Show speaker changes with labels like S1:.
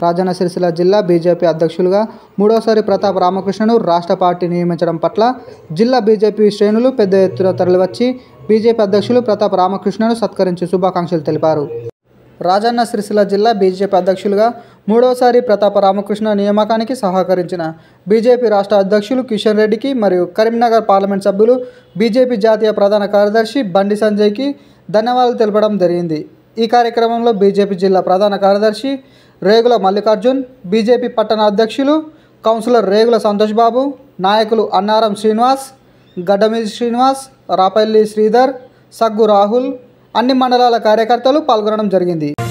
S1: రాజన్న సిరిసిల్ల జిల్లా బీజేపీ అధ్యక్షులుగా మూడోసారి ప్రతాప్ రామకృష్ణను రాష్ట్ర పార్టీ నియమించడం పట్ల జిల్లా బీజేపీ శ్రేణులు పెద్ద ఎత్తున తరలివచ్చి బీజేపీ అధ్యక్షులు ప్రతాప్ రామకృష్ణను సత్కరించి శుభాకాంక్షలు తెలిపారు. రాజన్న సిరిసిల్ల జిల్లా బీజేపీ అధ్యక్షులుగా మూడోసారి ప్రతాప్ రామకృష్ణ నియామకానికి సహకరించిన బీజేపీ రాష్ట్ర అధ్యక్షులు కిషన్ రెడ్డికి మరియు కరీంనగర్ పార్లమెంట్ సభ్యులు బీజేపీ జాతీయ ప్రధాన కార్యదర్శి బండి సంజయ్కి ధన్యవాదాలు తెలపడం జరిగింది. ఈ కార్యక్రమంలో బీజేపీ జిల్లా ప్రధాన కార్యదర్శి రేగుల మల్లికార్జున్, బీజేపీ పట్టణ అధ్యక్షులు కౌన్సిలర్ రేగుల సంతోష్ బాబు, నాయకులు అన్నారం శ్రీనివాస్, గడ్డమీది శ్రీనివాస్, రాపల్లి శ్రీధర్, సగ్గు రాహుల్, అన్ని మండలాల కార్యకర్తలు పాల్గొనడం జరిగింది.